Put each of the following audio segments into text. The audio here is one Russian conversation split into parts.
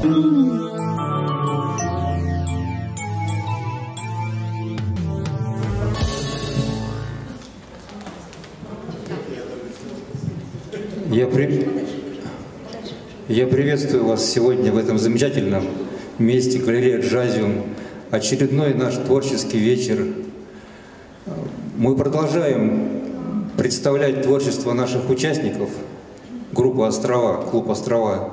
Я приветствую вас сегодня в этом замечательном месте, галерея «Джазиум». Очередной наш творческий вечер. Мы продолжаем представлять творчество наших участников, группы «Острова», клуб «Острова»,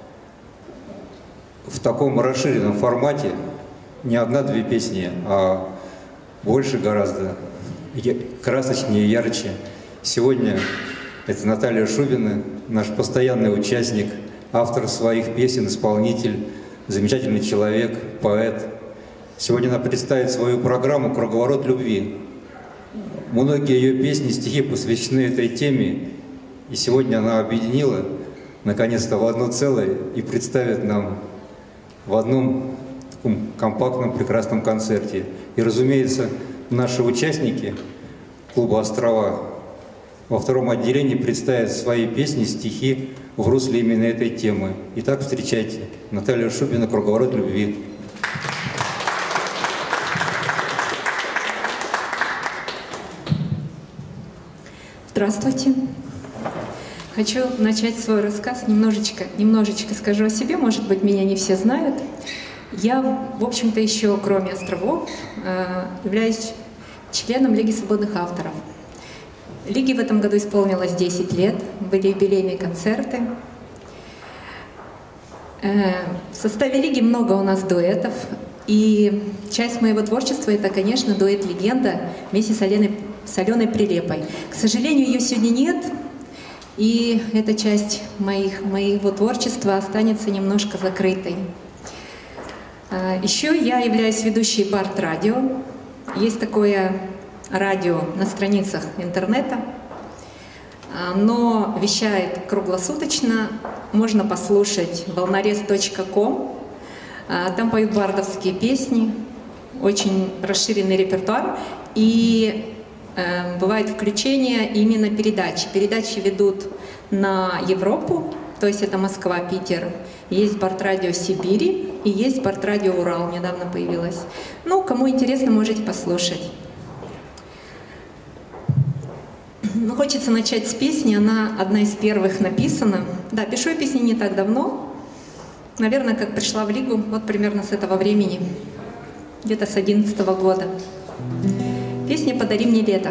в таком расширенном формате. Не одна-две песни, а больше гораздо, красочнее, ярче. Сегодня это Наталья Шубина, наш постоянный участник, автор своих песен, исполнитель, замечательный человек, поэт. Сегодня она представит свою программу «Круговорот любви». Многие ее песни, стихи посвящены этой теме, и сегодня она объединила, наконец-то, в одно целое и представит нам в одном таком компактном, прекрасном концерте. И, разумеется, наши участники клуба «Острова» во втором отделении представят свои песни, стихи в русле именно этой темы. Итак, встречайте Наталья Шубина, «Круговорот любви». Здравствуйте. Хочу начать свой рассказ. Немножечко скажу о себе, может быть, меня не все знают. Я, в общем-то, еще, кроме островов, являюсь членом Лиги свободных авторов. Лиге в этом году исполнилось 10 лет, были юбилейные концерты. В составе Лиги много у нас дуэтов, и часть моего творчества — это, конечно, дуэт «Легенда» вместе с Аленой Прилепой. К сожалению, ее сегодня нет, и эта часть моего творчества останется немножко закрытой. Еще я являюсь ведущей Бард-радио. Есть такое радио на страницах интернета, но вещает круглосуточно. Можно послушать волнорез.ком. Там поют бардовские песни, очень расширенный репертуар. И бывает включение именно передач. Передачи ведут на Европу, то есть это Москва, Питер. Есть Бард-радио Сибири и есть Бард-радио Урал, недавно появилось. Ну, кому интересно, можете послушать. Ну, хочется начать с песни, она одна из первых написана. Да, пишу я песни не так давно, наверное, как пришла в Лигу, вот примерно с этого времени, где-то с 2011 года. Песня «Подари мне лето».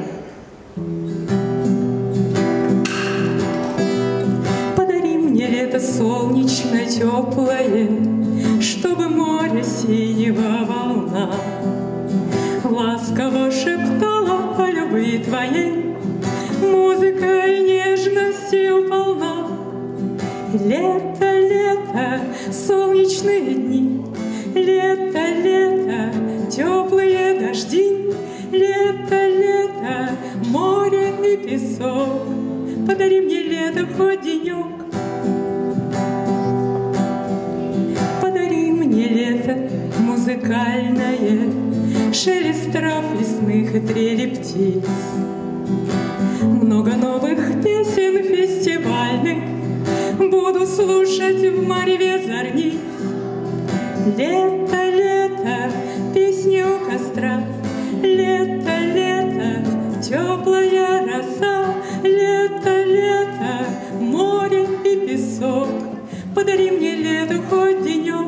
Подари мне лето солнечное, теплое, чтобы море синего волна ласково шептала о любви твоей, музыкой нежностью полна. Лето, лето, солнечные дни, лето, лето, теплые дожди, лето, лето, море и песок. Подари мне лето хоть денек. Подари мне лето музыкальное, шелест трав лесных и трели птиц. Много новых песен фестивальных буду слушать в мареве зорниц. Лето, лето, песни у костра, лето, лето, теплая роса, лето, лето, море и песок. Подари мне лето хоть денек.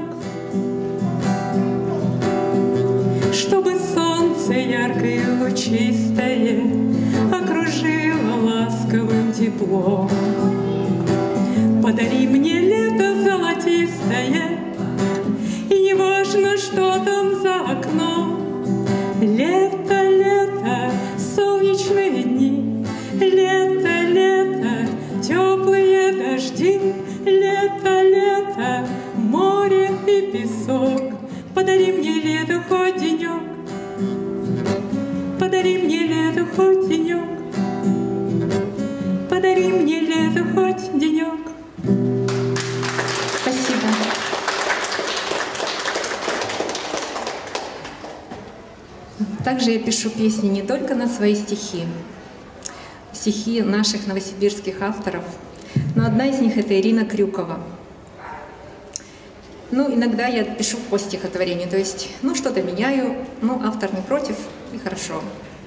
Чтобы солнце яркое и лучистое окружило ласковым теплом. Подари мне лето золотистое, и не важно, что там за окном. Лето, лето, солнечные дни, лето, лето, теплые дожди, лето, лето, море и песок. Подари мне лето хоть денек. Подари мне лето хоть денек. Подари мне лето хоть денек. Спасибо. Также я пишу песни не только на свои стихи наших новосибирских авторов, но одна из них — это Ирина Крюкова. Ну, иногда я пишу по стихотворению, то есть, ну, что-то меняю, ну, автор не против, и хорошо.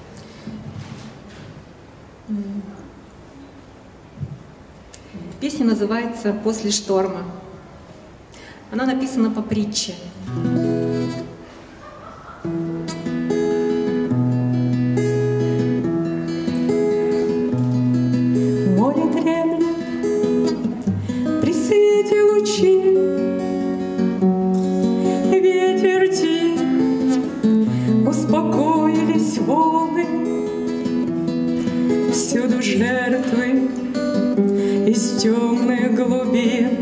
Песня называется «После шторма». Она написана по притче. Море дремлет при свете лучей, ветер тих, успокоились волны, всюду жертвы из темных глубин.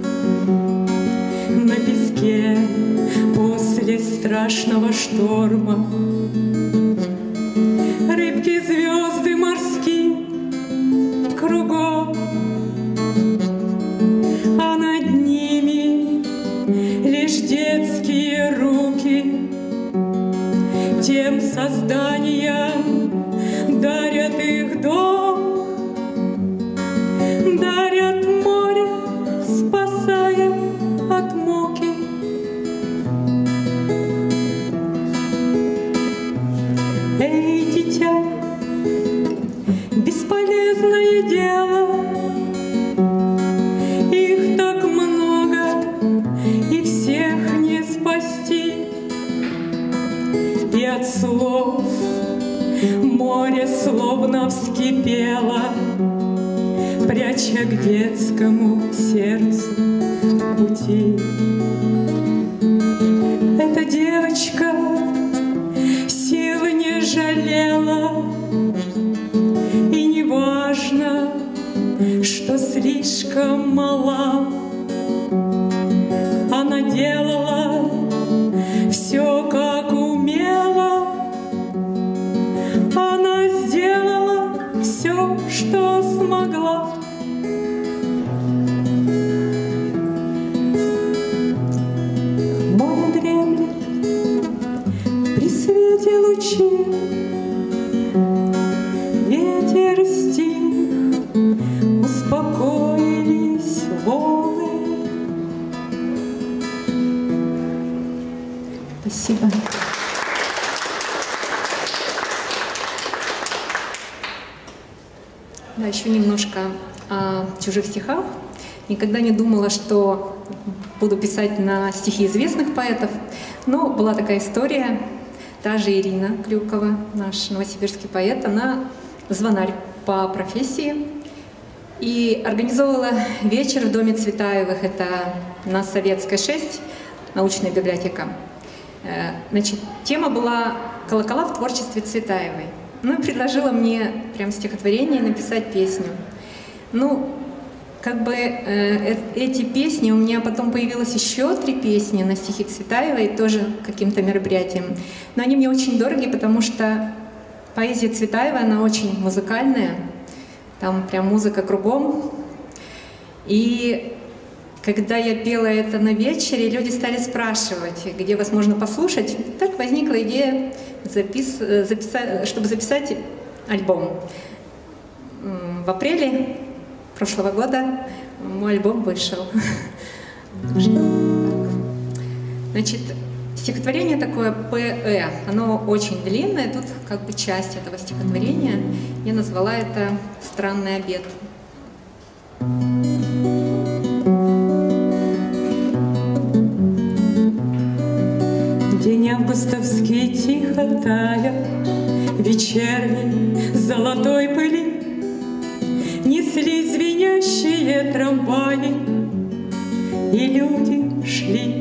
На песке после страшного шторма рыбки, звезды морские кругом, а над ними лишь детские руки тем созданиям дарят их дом, дарят море, спасая от муки. Эй, дитя, бесполезное дело, их так много, и всех не спасти. И от слов море словно вскипело, пряча к детскому сердцу пути. Эта девочка силы не жалела, и не важно, что слишком мала. Она делала все, как умела, она сделала все, что смогла. Море дремлет при свете лучей, ветер стих, успокоились волны. Спасибо. Да, еще немножко о чужих стихах. Никогда не думала, что буду писать на стихи известных поэтов, но была такая история. Та же Ирина Крюкова, наш новосибирский поэт, она звонарь по профессии и организовывала вечер в доме Цветаевых, это на Советской 6, научная библиотека. Значит, тема была «Колокола в творчестве Цветаевой». Ну и предложила мне прям стихотворение написать песню. Ну, как бы эти песни, у меня потом появилось еще 3 песни на стихи Цветаевой, тоже каким-то мероприятием. Но они мне очень дороги, потому что поэзия Цветаевой, она очень музыкальная, там прям музыка кругом. И когда я пела это на вечере, люди стали спрашивать, где вас можно послушать. Так возникла идея, чтобы записать альбом. В апреле прошлого года мой альбом вышел. Значит, стихотворение такое ПЭ, оно очень длинное, тут как бы часть этого стихотворения. Я назвала это «Странный обед». День августовский тихо тая, вечерней золотой пыли несли звенящие трамваи, и люди шли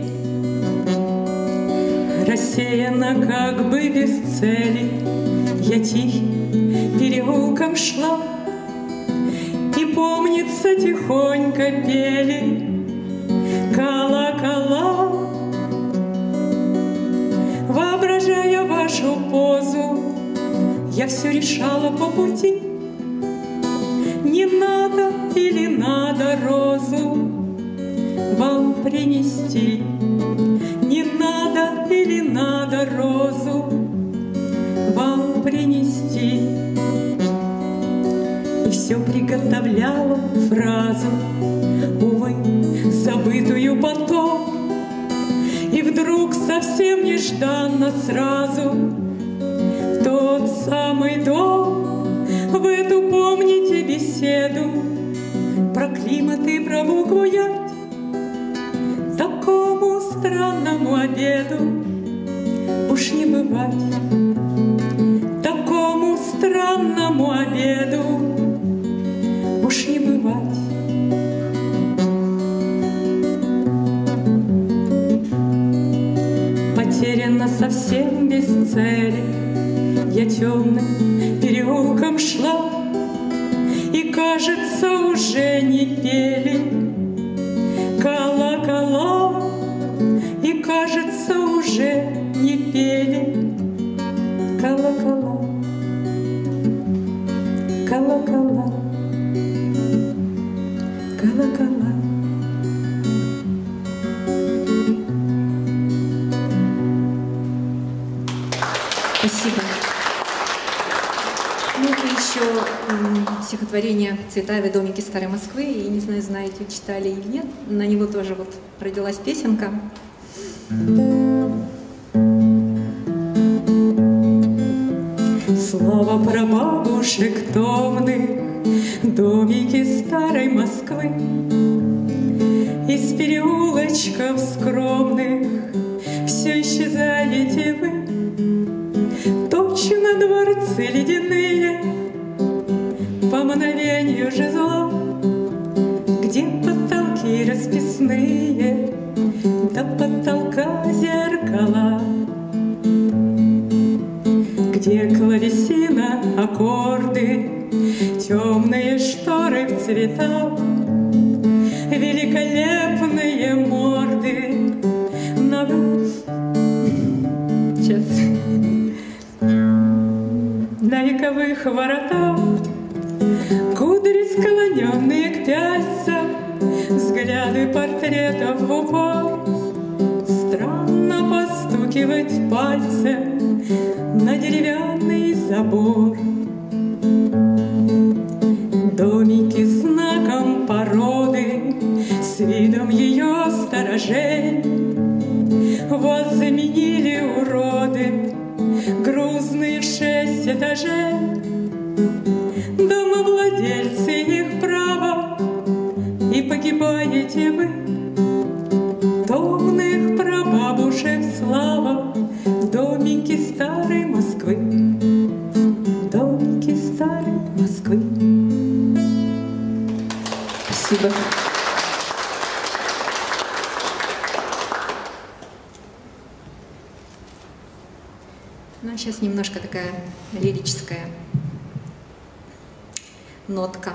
рассеянно, как бы без цели. Я тихим переулком шла, и, помнится, тихонько пели колокола. Воображая вашу позу, я все решала по пути. Не надо или надо розу вам принести? Не надо или надо розу вам принести? И все приготовляла фразу, увы, забытую потом. вдруг совсем нежданно сразу в тот самый дом, в эту, помните, беседу про климат и про букву «Ять», такому странному обеду уж не бывать, такому странному обеду уж не бывать. Потеряна совсем без цели, я темным переулком шла, и, кажется, уже не пели колокола, и, кажется, уже не пели колокола, колокола, колокола. Спасибо. Ну и еще стихотворение Цветаевой «Домики старой Москвы». И не знаю, знаете, читали или нет. На него тоже вот родилась песенка. Слава прабабушек томных, домики старой Москвы. Из переулочков скромных все исчезаете вы. Точно дворцы ледяные, по мгновению жезла, где потолки расписные, до потолка зеркала, где клавесина, аккорды, темные шторы в цветах, великолепные морды на... Сейчас. На вековых воротах кудри, склоненные к пяльцам, взгляды портретов в упор, странно постукивать пальцем на деревянный забор. Домики знаком породы, с видом ее сторожей, вас заменили уроды, грузные в 6 этажей. Домовладельцы их право, и погибаете вы. Томных прабабушек слава, домики старой Москвы, домики старой Москвы. Спасибо. Ну, а сейчас немножко такая лирическая нотка.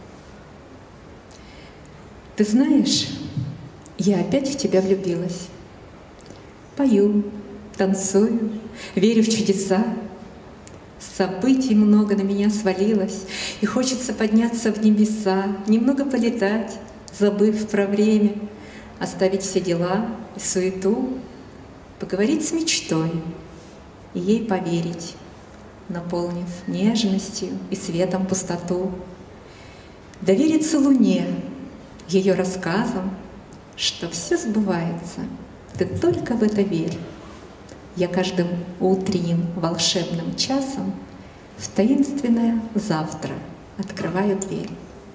Ты знаешь, я опять в тебя влюбилась. Пою, танцую, верю в чудеса. Событий много на меня свалилось, и хочется подняться в небеса, немного полетать, забыв про время, оставить все дела и суету, поговорить с мечтой и ей поверить, наполнив нежностью и светом пустоту. Довериться луне, ее рассказам, что все сбывается, ты только в это верь. Я каждым утренним волшебным часом в таинственное завтра открываю дверь.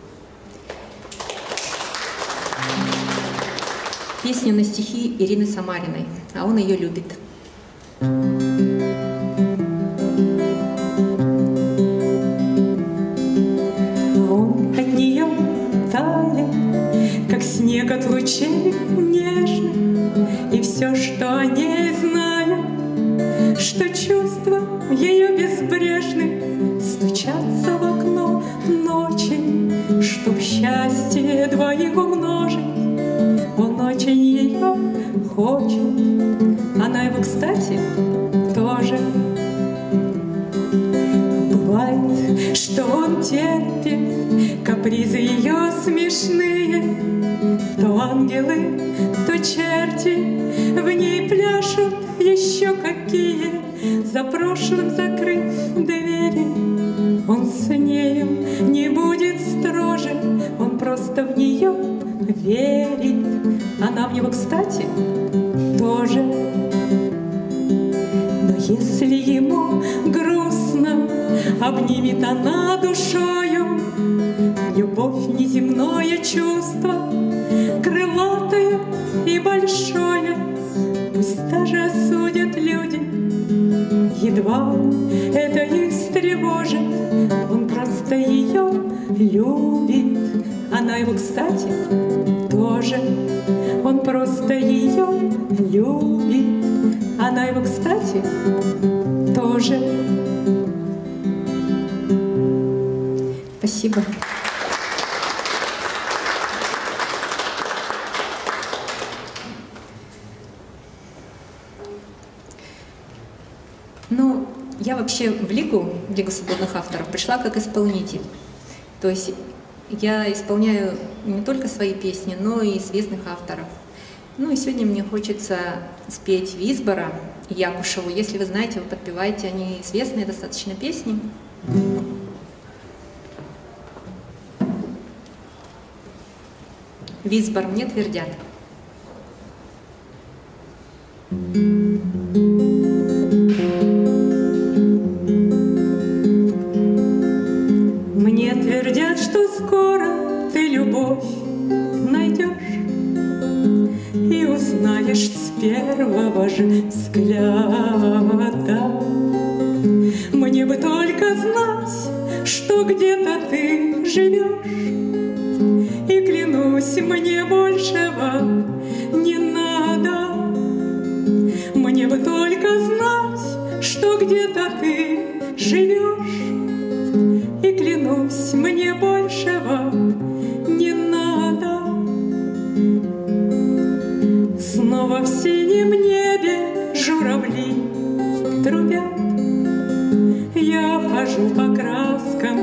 Песня на стихи Ирины Самариной, а он ее любит. Он от нее тает, как снег от лучей нежных, и все, что о ней знаю, что чувства ее безбрежны, стучатся в окно ночи, чтоб счастье двоих умножить. Он очень ее хочет, она его, кстати, тоже. Бывает, что он терпит капризы ее смешные, то ангелы, то черти в ней пляшут еще какие, за прошлым закрыв двери. Он с нею не будет строже, он просто в нее верит. Она в него, кстати, тоже. обнимет она душою. Любовь — неземное чувство, крылатое и большое. Пусть даже осудят люди, едва это их встревожит. Он просто ее любит, она его, кстати, тоже. Он просто ее любит, она его, кстати, тоже. Спасибо. Ну, я вообще в Лигу свободных авторов пришла как исполнитель. То есть я исполняю не только свои песни, но и известных авторов. Ну и сегодня мне хочется спеть Визбора и Якушеву. Если вы знаете, вы подпеваете, они известные достаточно песни. Визбор мне твердят. Мне твердят, что скоро ты любовь найдешь и узнаешь с первого же взгляда. Мне бы только знать, что где-то ты живешь, и клянусь, мне большего не надо. Мне бы только знать, что где-то ты живешь, и клянусь, мне большего не надо. Снова в синем небе журавли трубят. Я хожу по краскам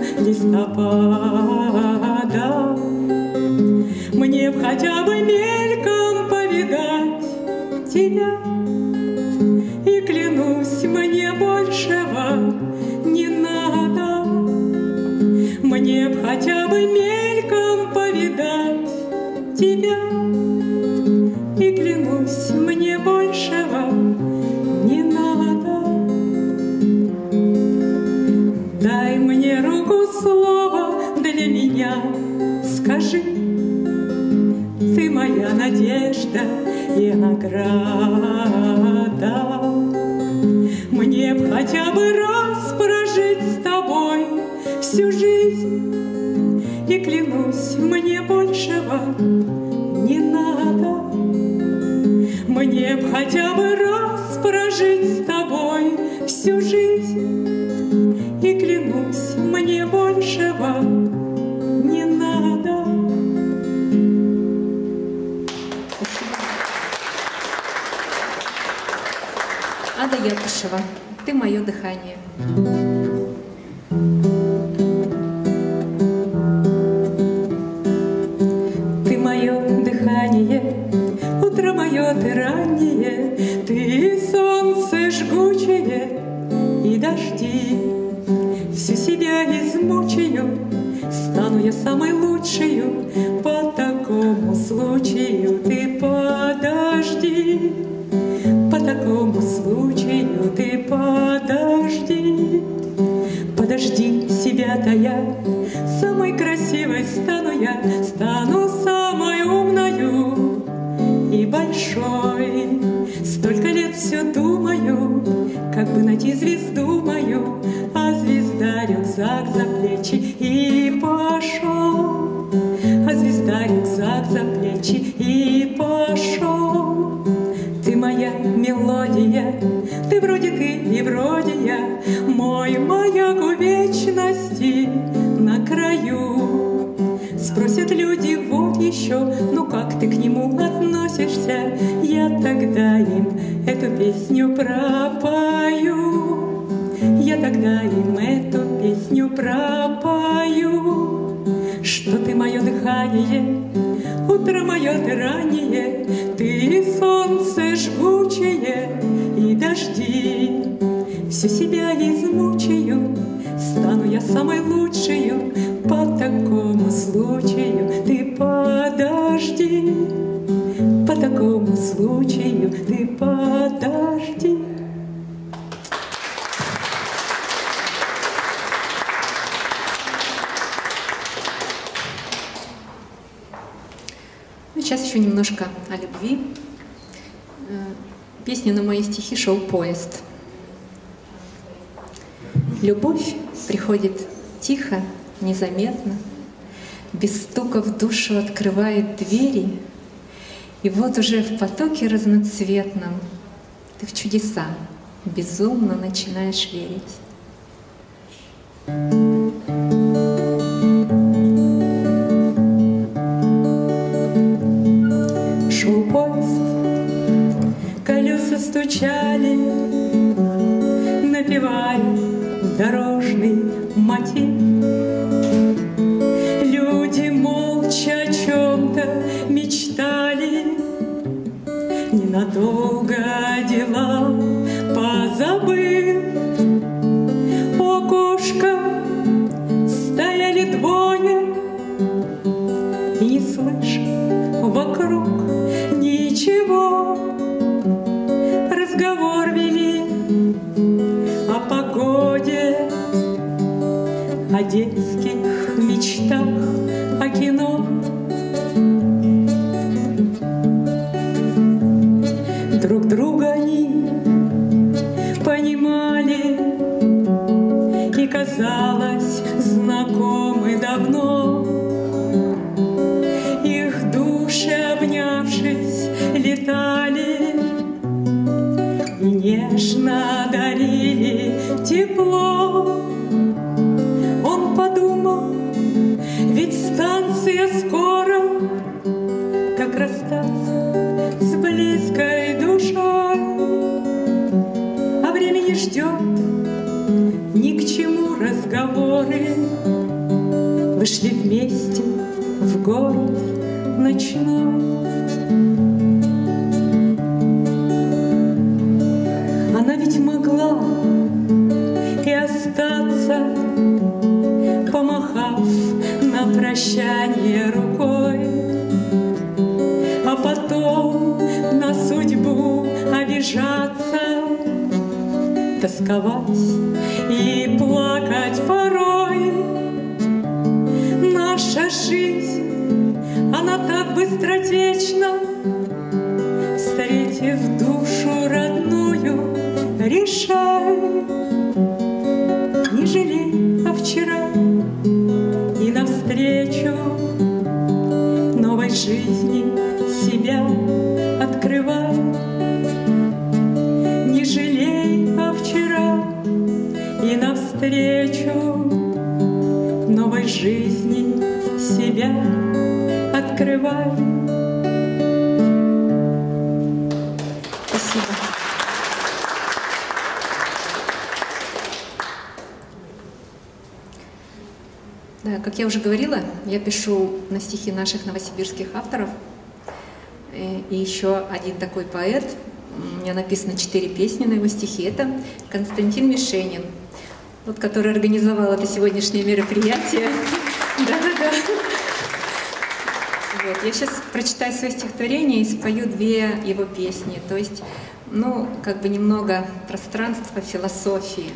листопада. Мне б хотя бы мельком повидать тебя, и клянусь, мне большего не надо. Мне б хотя бы мельком повидать тебя, и клянусь, мне большего не надо. Дай мне руку, слово для меня скажи. Ты моя надежда и награда. Мне б хотя бы раз прожить с тобой всю жизнь, и клянусь, мне большего не надо. Мне б хотя бы раз прожить с тобой всю жизнь, и клянусь, мне большего не надо. Ада Якушева, ты мое дыхание. Ты мое дыхание, утро мое ты раннее, ты солнце жгучее и дожди. Всю себя измучаю, стану я самой лучшею, по такому случаю ты подожди. По такому случаю ты подожди. Подожди, себя-то я самой красивой стану я, стану самой умною и большой. Столько лет все думаю, как бы найти звезду мою, а звезда рюкзак за плечи и пошел. А звезда рюкзак за плечи и пошел. Ты моя мелодия, ты вроде ты и вроде я, мой маяк у вечности на краю. Спросят люди вот еще, ну как ты к нему относишься? Я тогда им эту песню пропою. Я тогда им эту песню пропою. Что ты мое дыхание, утро мое ты раннее, ты солнце жгучее и дожди. Всю себя измучаю, стану я самой лучшею, по такому случаю ты подожди. По такому случаю ты подожди. немножко о любви. Песню на мои стихи «Шел поезд». Любовь приходит тихо, незаметно, без стука в душу открывает двери, и вот уже в потоке разноцветном ты в чудеса безумно начинаешь верить. Шел поезд, колеса стучали, напевая дорожный мотив. Люди молча о чем-то мечтали, ненадолго дела позабыв. У окошка стояли двое, и не слышь вокруг ничего. Разговор вели о погоде, о детских мечтах, о кино. Друг друга они понимали и, казалось, знакомы давно. Их души, обнявшись, летали и нежно дарили тепло. Он подумал, ведь станция скоро, как расстаться с близкой душой. А время не ждет, ни к чему разговоры. Вышли вместе в город ночной. Она ведь могла и остаться, помахав на прощание рукой, а потом на судьбу обижаться, тосковать и плакать порой. Наша жизнь, она так быстротечна, встретив душу родную, решай, не жалей о вчера и навстречу новой жизни себя открывай. Не жалей о вчера и навстречу новой жизни себя открывай. Спасибо. Да, как я уже говорила, я пишу на стихи наших новосибирских авторов. И еще один такой поэт. У меня написано 4 песни на его стихи. Это Константин Мишенин, вот, который организовал это сегодняшнее мероприятие. Да-да-да. Вот. Я сейчас прочитаю свое стихотворение и спою 2 его песни. То есть, ну, как бы немного пространства философии.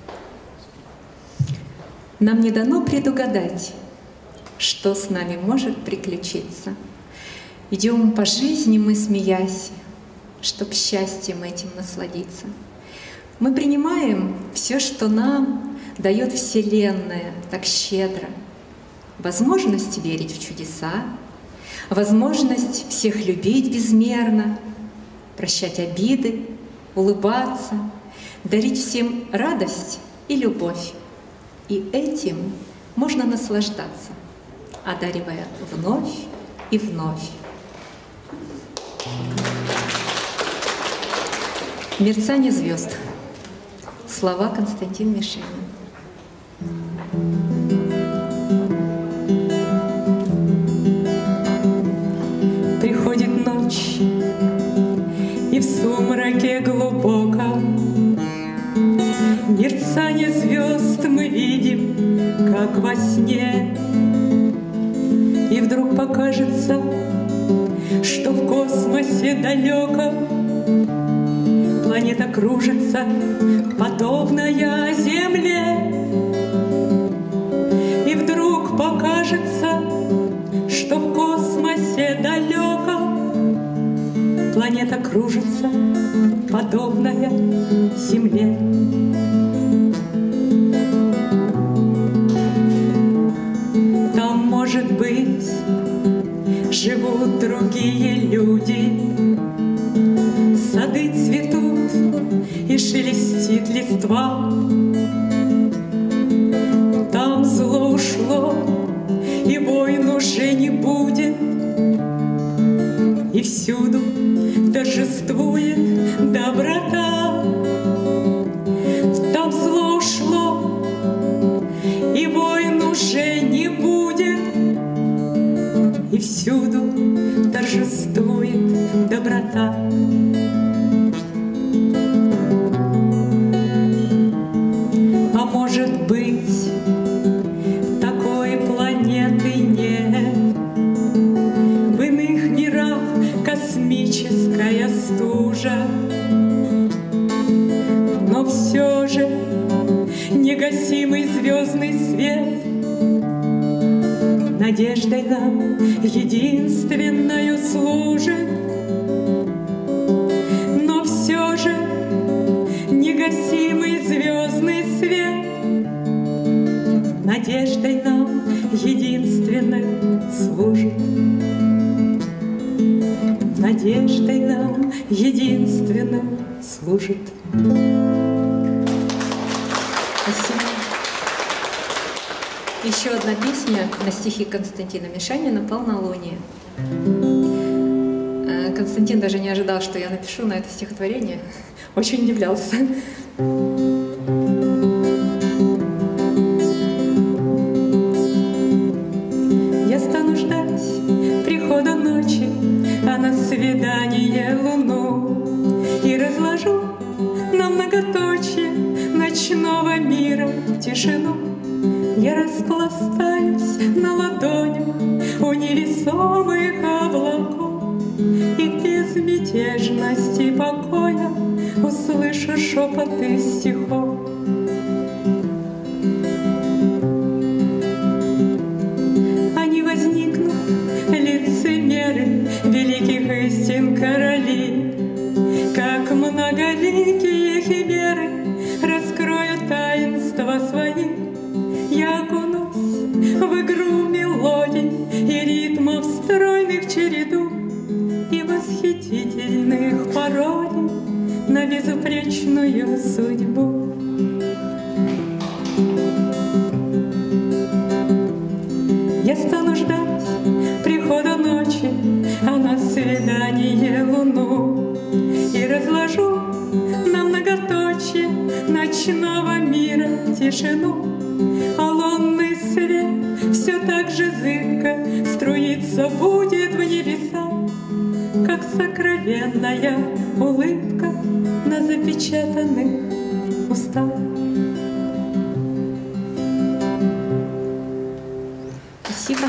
Нам не дано предугадать, что с нами может приключиться. Идем по жизни мы, смеясь, чтоб счастьем этим насладиться. Мы принимаем все, что нам дает Вселенная так щедро. Возможность верить в чудеса, возможность всех любить безмерно, прощать обиды, улыбаться, дарить всем радость и любовь. И этим можно наслаждаться, одаривая вновь и вновь. «Мерцание звезд». Слова Константин Мишенин. Приходит ночь, и в сумраке глубоко мерцание звезд мы видим, как во сне. И вдруг покажется, что в космосе далеко планета кружится, подобная Земле. И вдруг покажется, что в космосе далеко планета кружится, подобная Земле. Там, может быть, живут другие люди, сады цветут и шелестит листва. Там зло ушло, и войн уже не будет, и всюду торжествует доброта. Там зло ушло, и войн уже не будет, и всюду торжествует доброта. А может быть, такой планеты нет, в иных мирах космическая стужа, но все же негасимый звездный свет надеждой нам единственною служит. Но все же негасимый звездный свет надеждой нам единственной служит. Надеждой нам единственной служит. Спасибо. Еще одна песня на стихи Константина Мишанина «Полнолуние». Константин даже не ожидал, что я напишу на это стихотворение. Очень удивлялся. Я стану ждать прихода ночи, а на свидание луну, и разложу на многоточие ночного мира тишину. Я распластаюсь на ладонях у невесомых облаков, и в безмятежности покоя услышу шепоты стихов. Они возникнут, лицемеры великих истин короли, как многоликие химеры раскроют таинства свои. Я окунусь в игру мелодий и ритмов стройных череду и восхитительных пародий на безупречную судьбу. Я стану ждать прихода ночи, а на свидание луну, и разложу на многоточие ночного мира тишину. А лунный свет все так же зыбко струиться будет в небеса, как сокровенная улыбка на запечатанных устах. Спасибо.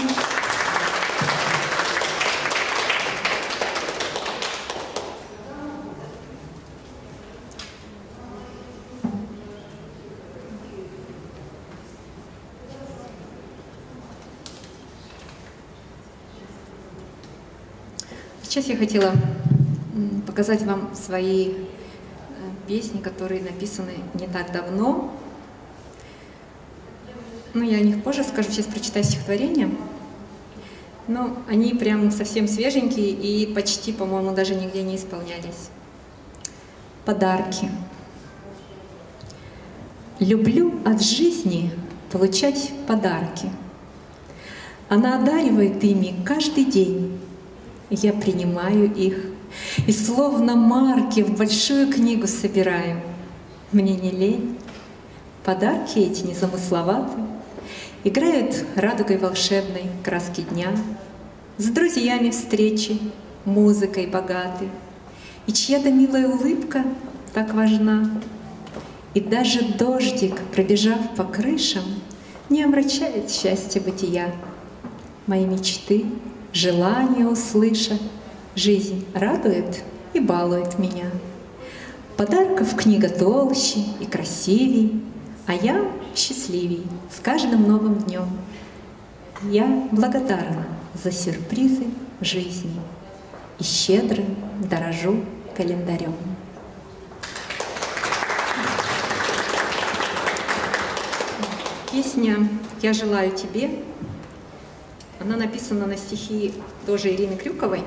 Сейчас я хотела показать вам свои песни, которые написаны не так давно. Ну, я о них позже скажу, сейчас прочитаю стихотворение. Но они прям совсем свеженькие и почти, по-моему, даже нигде не исполнялись. Подарки. Люблю от жизни получать подарки. Она одаривает ими каждый день. Я принимаю их и словно марки в большую книгу собираю. Мне не лень. Подарки эти незамысловаты, играют радугой волшебной краски дня. С друзьями встречи, музыкой богатой, и чья-то милая улыбка так важна. И даже дождик, пробежав по крышам, не омрачает счастье бытия. Мои мечты, желания услыша, жизнь радует и балует меня. Подарков книга толще и красивей, а я счастливей с каждым новым днем. Я благодарна за сюрпризы в жизни. и щедрым дорожу календарем. Песня «Я желаю тебе», она написана на стихи тоже Ирины Крюковой.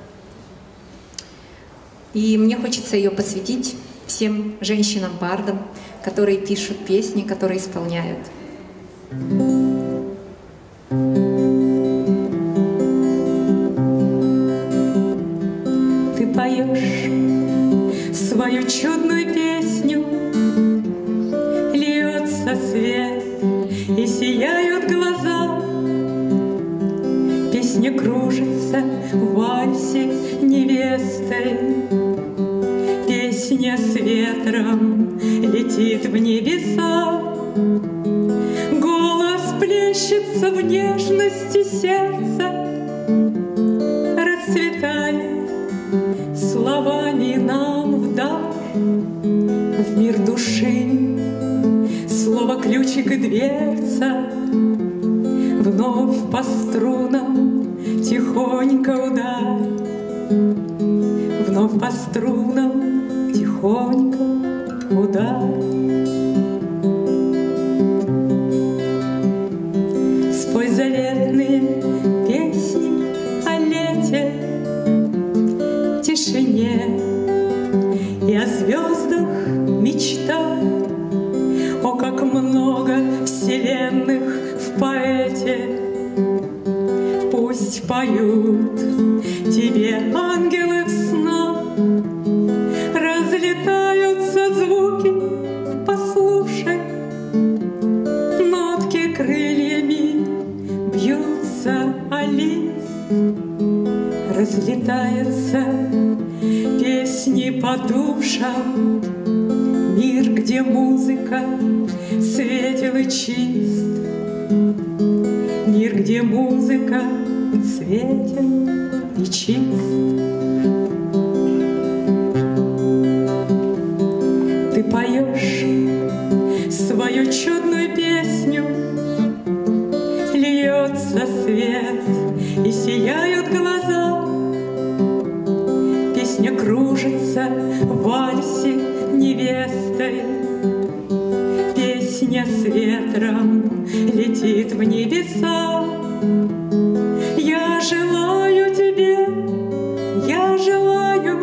И мне хочется ее посвятить всем женщинам-бардам, которые пишут песни, которые исполняют. Ты поешь свою чудную песню, льется свет и сияют глаза. Песня кружится в вальсе невестой, песня с ветром летит в небеса. Голос плещется в нежности сердца, расцветает словами нам вдаль, в мир души. Слово ключик и дверца, вновь по струнам тихонько ударь, вновь по струнам тихонько ударь. Спой заветные песни о лете, тишине и о звездах мечтай. О, как много вселенных в поэте! Пусть поют тебе ангелы в снах, разлетаются звуки, послушай, нотки крыльями бьются о лист, разлетаются песни по душам. Мир, где музыка светел и чист, мир, где музыка светел и чист. Ты поешь свою чудную песню, льется свет и сияют глаза. Песня кружится в вальсе невестой, песня с ветром летит в небеса. Я желаю тебе, я желаю,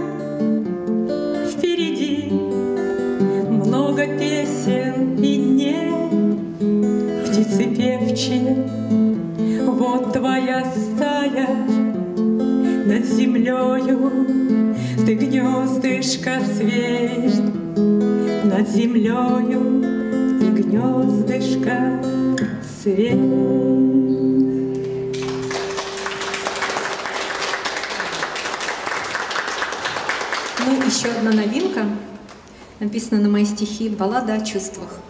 впереди много песен и дней. Птицы певчие, вот твоя стая, над землею ты гнездышко свей, над землею ты гнездышко свей. Ну, еще одна новинка, написана на мои стихи, баллада о чувствах.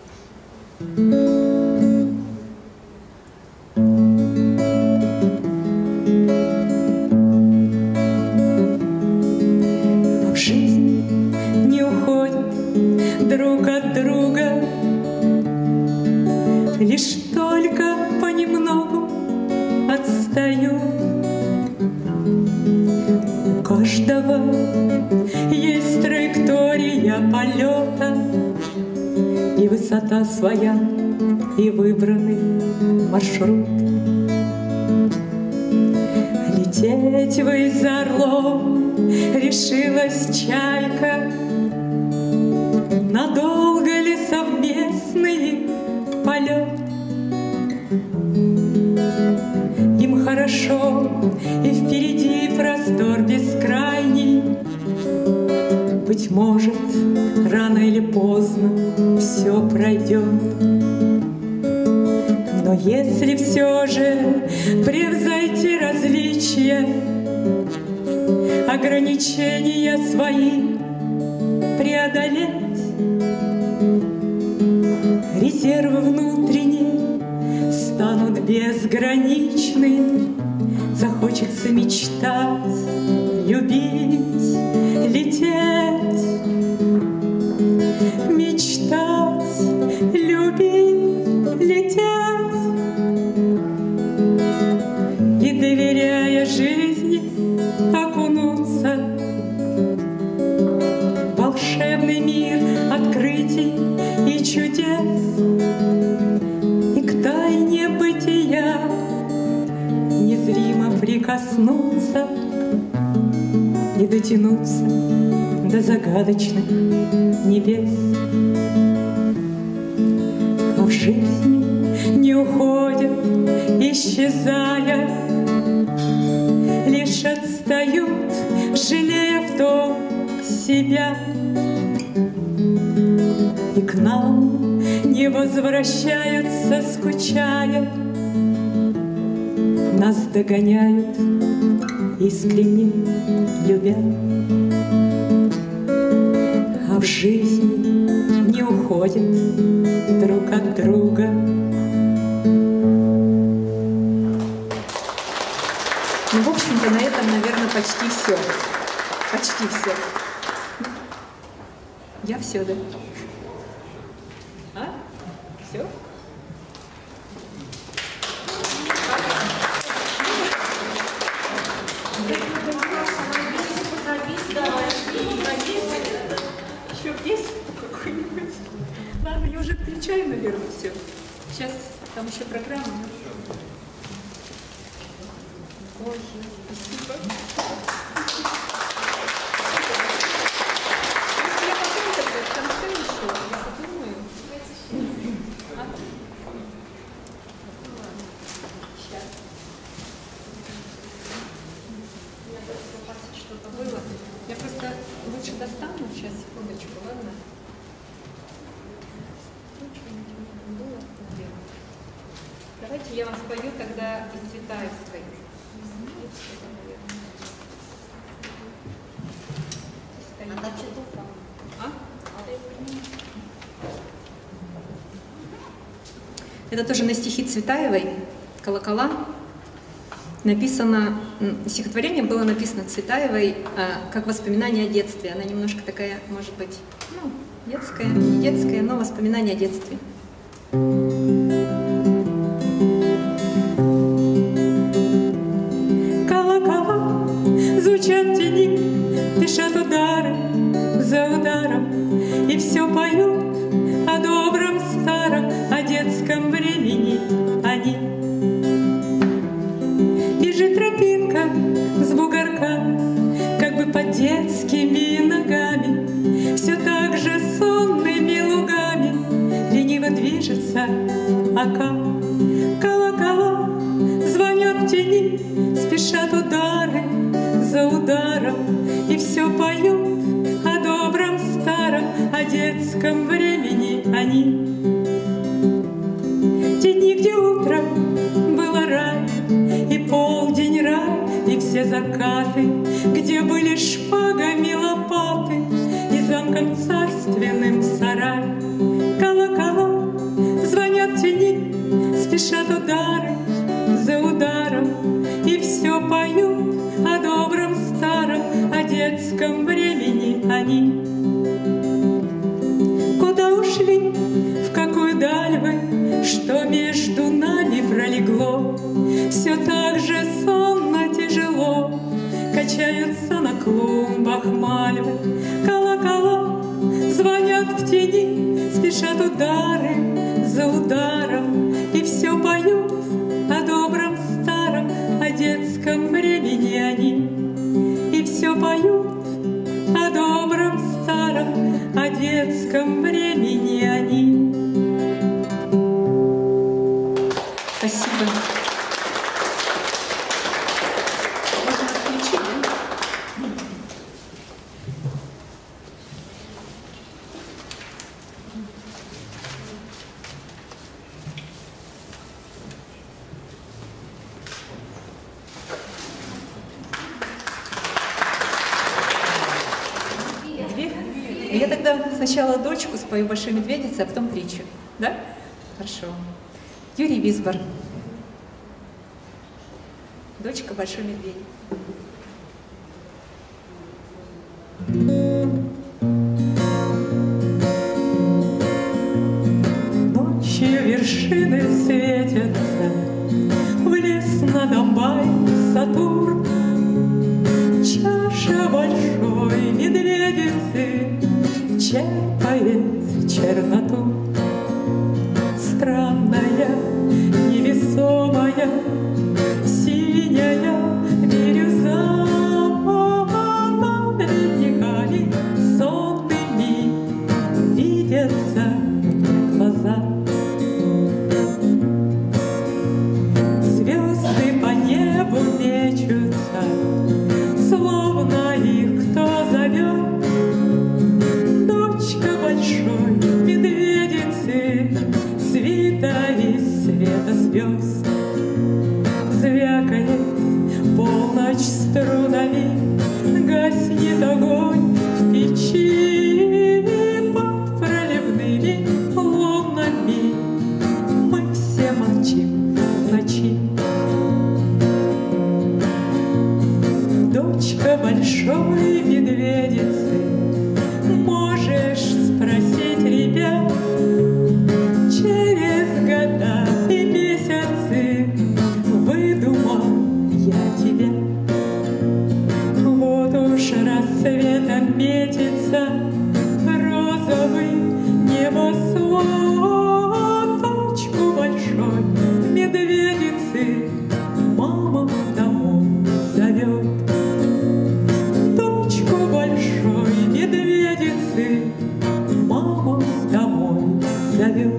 В жизнь не уходят друг от друга, лишь только понемногу отстают. У каждого есть траектория полета, и высота своя, и выбранный маршрут. Лететь ввысь за орлом решилась чайка. Надолго ли совместный полет? Им хорошо, и впереди простор бескрайний. Быть может, рано или поздно все пройдет. Но если все же превзойти различия, ограничения свои преодолеть, резервы внутренние станут безграничны. Захочется мечтать, любить, лететь. Мечтать, любить, лететь. И доверяя жизни, окунуть чудес и к тайне бытия незримо прикоснуться и дотянуться до загадочных небес. А в жизни не уходят, исчезая, лишь отстают, жалея в том себя. И к нам не возвращаются, скучая, нас догоняют, искренне любя. А в жизни не уходят друг от друга. Ну, в общем-то, на этом, наверное, почти все. Почти все. Я все, да? А? Все? Еще есть какой-нибудь? Ладно, я уже отключаю, наверное, все. Сейчас там еще программа. Ой, спасибо. Я потом тогда в конце еще, я подумаю. Сейчас. Я просто что-то было. Я просто лучше достану. Сейчас, секундочку, ладно? Давайте я вам спою тогда из Цветаевской. Это тоже на стихи Цветаевой «Колокола». Написано, стихотворение было написано Цветаевой как воспоминание о детстве. Она немножко такая, может быть, ну, детская, не детская, но воспоминание о детстве. Колокола звучат в тени, дышат удары за ударом, и все поют о добром старом, о детском времени они. Бежит тропинка с бугорка, как бы под детскими ногами, все так же сонными лугами лениво движется ока. Колокола звонят в тени, спешат удары за ударом, и все поют о добром старом, о детском времени они. Те дни, где утром было рай, и полдень рай, и все закаты, где были шпагами лопаты и замком царственным сарай. Колокола звонят в тени, спешат удары за ударом, и все поют о добром старом, о детском времени они. Куда ушли, в какую даль вы, что между нами пролегло? Все так же сонно, тяжело качаются на клумбах мальвы. Колокола звонят в тени, спешат удары за ударом, и все поют о добром старом, о детском времени они. И все поют о добром старом, о детском времени они. Спасибо. Можно отключить, да? Две? Я тогда сначала дочку спою «Большой медведице», а потом притчу. Да? Хорошо. Юрий Висбор. Дочка «Большой медведицы». Ночью вершины светятся, в лес на Донбай, Сатурн. Чаша большой медведицы черпает черноту. мерещится розовый небосвод. Точку большой медведицы мама домой зовет. Точку большой медведицы мама домой зовет.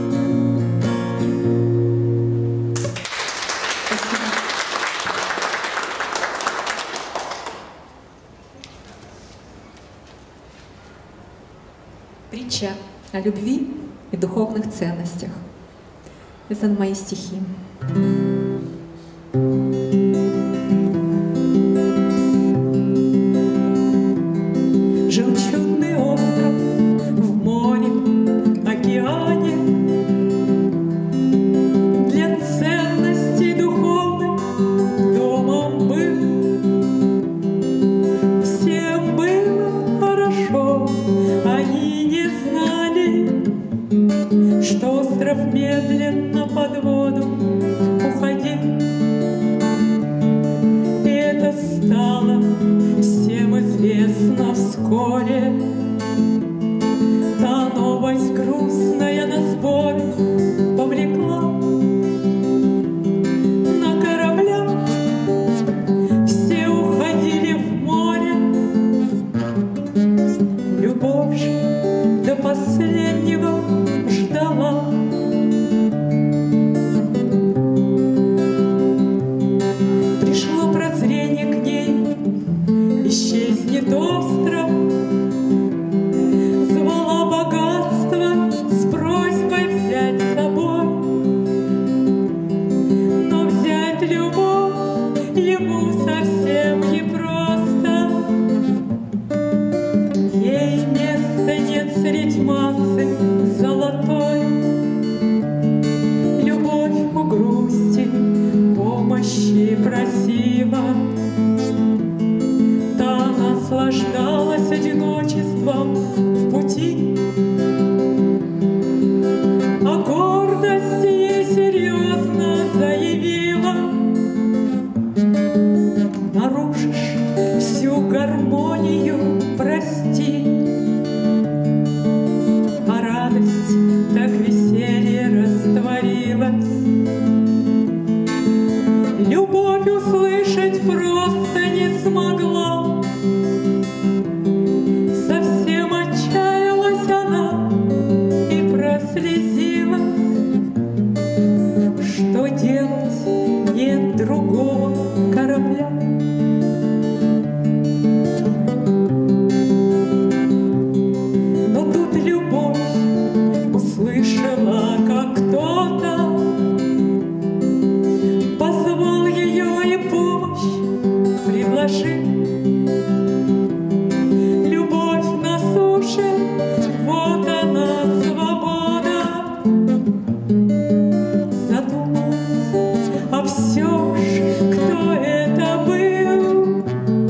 Притча о любви и духовных ценностях. Это мои стихи. Жил чудный остров в море, океане. Для ценностей духовных домом был. Всем было хорошо, они не знали, что остров медленно под воду уходил. И это стало всем известно вскоре. Та новость грустная на сборе повлекла. На кораблях все уходили в море. Любовь же до последнего ждала. Пришло прозрение к ней, исчезнет остров. Звала богатство с просьбой взять с собой. Но взять любовь ему совсем непросто. Ей места нет средь массы золотой. Любовь у грусти помощи просила. Та наслаждалась одиночеством в пути. А гордость ей серьезно заявила: нарушишь всю гармонию, прости. А радость так веселье растворилась. Любовь услышать просто не смогла. Совсем отчаялась она и прослезилась. Что делать? Нет другого корабля. Но тут любовь услышала, как кто-то позвал ее и помощь предложил. Любовь на суше, вот она свобода. Задумалась, а все ж, кто это был?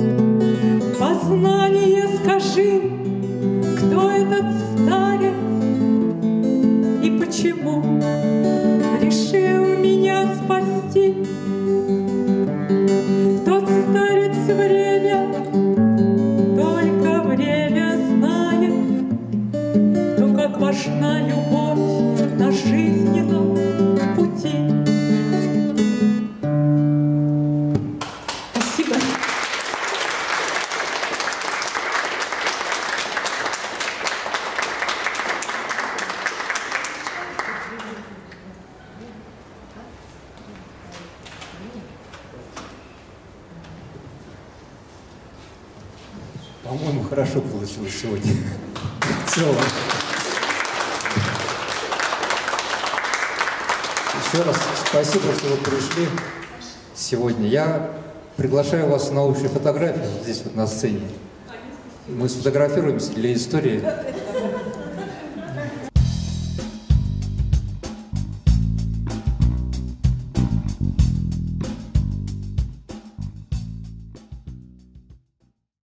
Познание скажи, кто этот старец и почему решил меня спасти? Тот старец время, только время знает, то, как важна любовь на жизненном пути. Спасибо. По-моему, хорошо получилось сегодня. В целом. Еще раз спасибо, что вы пришли сегодня. Я приглашаю вас на общую фотографию здесь вот на сцене. Мы сфотографируемся для истории.